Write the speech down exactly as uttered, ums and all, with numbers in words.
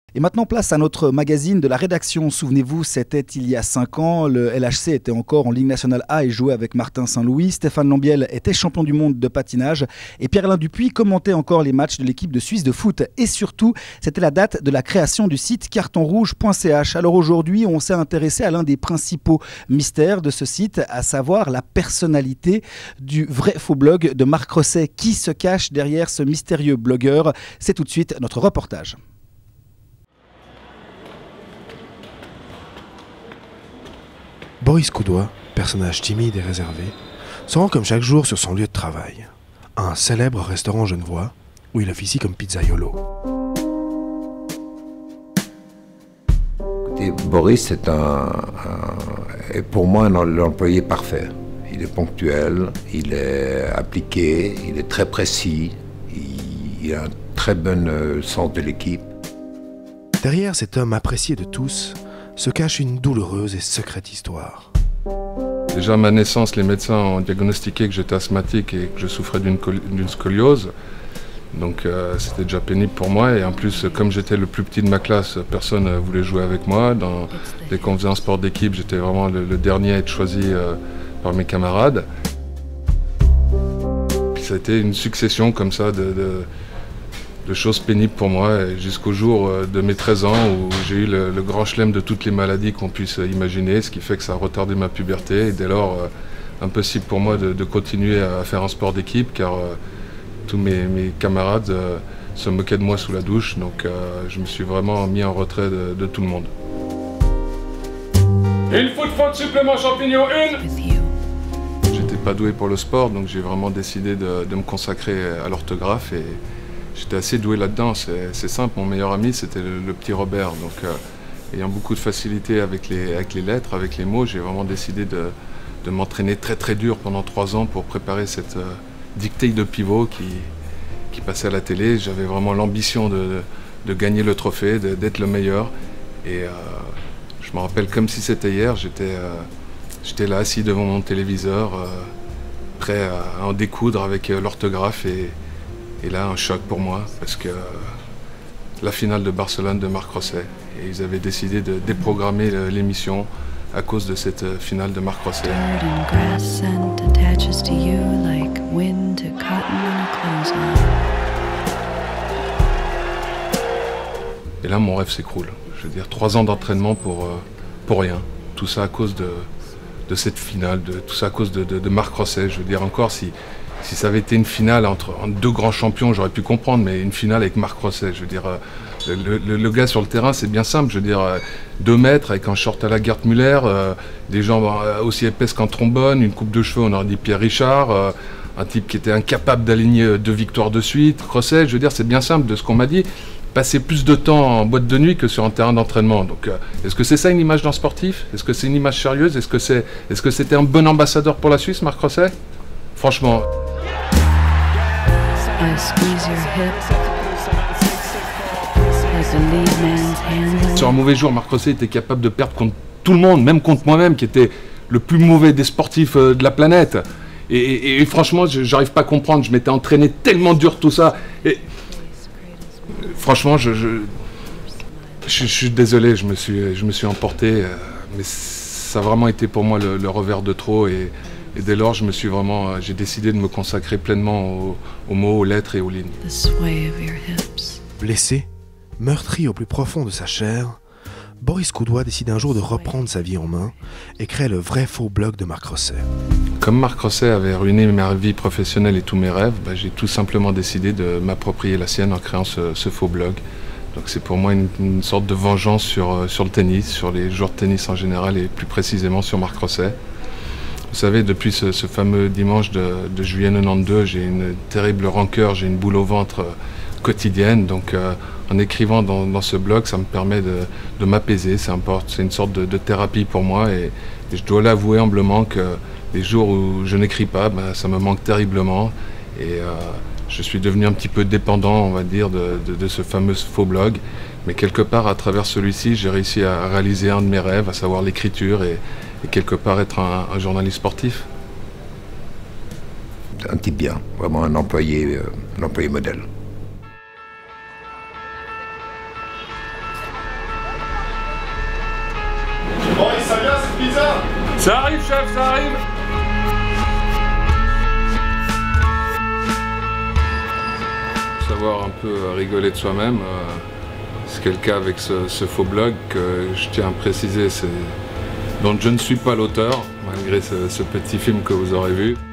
Et maintenant, place à notre magazine de la rédaction. Souvenez-vous, c'était il y a cinq ans. Le L H C était encore en Ligue nationale A et jouait avec Martin Saint-Louis. Stéphane Lambiel était champion du monde de patinage. Et Pierre-Alain Dupuis commentait encore les matchs de l'équipe de Suisse de foot. Et surtout, c'était la date de la création du site carton rouge point c h. Alors aujourd'hui, on s'est intéressé à l'un des principaux mystères de ce site, à savoir la personnalité du vrai faux blog de Marc Rosset. Qui se cache derrière ce mystérieux blogueur? C'est tout de suite notre reportage. Boris Coudois, personnage timide et réservé, se rend comme chaque jour sur son lieu de travail, un célèbre restaurant genevois où il officie comme pizzaiolo. Et Boris c'est un, un, est pour moi un employé parfait. Il est ponctuel, il est appliqué, il est très précis, il, il a un très bon sens de l'équipe. Derrière cet homme apprécié de tous, se cache une douloureuse et secrète histoire. Déjà à ma naissance, les médecins ont diagnostiqué que j'étais asthmatique et que je souffrais d'une scoliose. Donc euh, c'était déjà pénible pour moi. Et en plus, comme j'étais le plus petit de ma classe, personne ne voulait jouer avec moi. Dans, dès qu'on faisait un sport d'équipe, j'étais vraiment le, le dernier à être choisi euh, par mes camarades. Puis ça a été une succession comme ça de... de de choses pénibles pour moi, jusqu'au jour de mes treize ans où j'ai eu le, le grand chelem de toutes les maladies qu'on puisse imaginer, ce qui fait que ça a retardé ma puberté et dès lors impossible pour moi de, de continuer à faire un sport d'équipe car euh, tous mes, mes camarades euh, se moquaient de moi sous la douche, donc euh, je me suis vraiment mis en retrait de, de tout le monde. Une foot faute supplément champignon, une. J'étais pas doué pour le sport, donc j'ai vraiment décidé de, de me consacrer à l'orthographe et j'étais assez doué là-dedans, c'est simple, mon meilleur ami c'était le, le petit Robert, donc euh, ayant beaucoup de facilité avec les, avec les lettres, avec les mots, j'ai vraiment décidé de, de m'entraîner très très dur pendant trois ans pour préparer cette euh, dictée de pivot qui, qui passait à la télé. J'avais vraiment l'ambition de, de, de gagner le trophée, d'être le meilleur et euh, je me rappelle comme si c'était hier, j'étais euh, j'étais là assis devant mon téléviseur, euh, prêt à en découdre avec euh, l'orthographe et Et là, un choc pour moi, parce que la finale de Barcelone de Marc Rosset, et ils avaient décidé de déprogrammer l'émission à cause de cette finale de Marc Rosset. Et là, mon rêve s'écroule. Je veux dire, trois ans d'entraînement pour, pour rien. Tout ça à cause de, de cette finale, de, tout ça à cause de, de, de Marc Rosset. Je veux dire, encore si... Si ça avait été une finale entre, entre deux grands champions, j'aurais pu comprendre, mais une finale avec Marc Rosset, je veux dire, le, le, le gars sur le terrain, c'est bien simple, je veux dire, deux mètres avec un short à la Gerd Müller, euh, des jambes aussi épaisses qu'un trombone, une coupe de cheveux, on aurait dit Pierre Richard, euh, un type qui était incapable d'aligner deux victoires de suite. Rosset, je veux dire, c'est bien simple de ce qu'on m'a dit, passer plus de temps en boîte de nuit que sur un terrain d'entraînement. Donc, euh, est-ce que c'est ça une image d'un sportif? Est-ce que c'est une image sérieuse? Est-ce que c'est, est-ce que c'était un bon ambassadeur pour la Suisse, Marc Rosset? Franchement. I squeeze your hips like the lead man's hand. Sur un mauvais jour, Marc Rosset était capable de perdre contre tout le monde, même contre moi-même, qui était le plus mauvais des sportifs de la planète. Et, et, et franchement, j'arrive pas à comprendre. Je m'étais entraîné tellement dur tout ça. Et franchement, je, je, je, je suis désolé, je me suis, je me suis emporté, mais ça a vraiment été pour moi le, le revers de trop. Et, Et dès lors, je me suis vraiment, j'ai décidé de me consacrer pleinement aux, aux mots, aux lettres et aux lignes. Blessé, meurtri au plus profond de sa chair, Boris Coudois décide un jour de reprendre sa vie en main et crée le vrai faux blog de Marc Rosset. Comme Marc Rosset avait ruiné ma vie professionnelle et tous mes rêves, bah, j'ai tout simplement décidé de m'approprier la sienne en créant ce, ce faux blog. Donc c'est pour moi une, une sorte de vengeance sur, sur le tennis, sur les joueurs de tennis en général et plus précisément sur Marc Rosset. Vous savez, depuis ce, ce fameux dimanche de, de juillet quatre-vingt-douze, j'ai une terrible rancœur, j'ai une boule au ventre quotidienne. Donc euh, en écrivant dans, dans ce blog, ça me permet de, de m'apaiser. C'est une sorte de, de thérapie pour moi. Et, et je dois l'avouer humblement que les jours où je n'écris pas, ben, ça me manque terriblement. Et euh, je suis devenu un petit peu dépendant, on va dire, de, de, de ce fameux faux blog. Mais quelque part, à travers celui-ci, j'ai réussi à réaliser un de mes rêves, à savoir l'écriture et, et quelque part être un, un journaliste sportif. Un type bien, vraiment un employé, euh, un employé modèle. pizza. Ça arrive, chef, ça arrive. Savoir un peu rigoler de soi-même. Euh, c'est le cas avec ce, ce faux blog que je tiens à préciser, dont je ne suis pas l'auteur, malgré ce, ce petit film que vous aurez vu.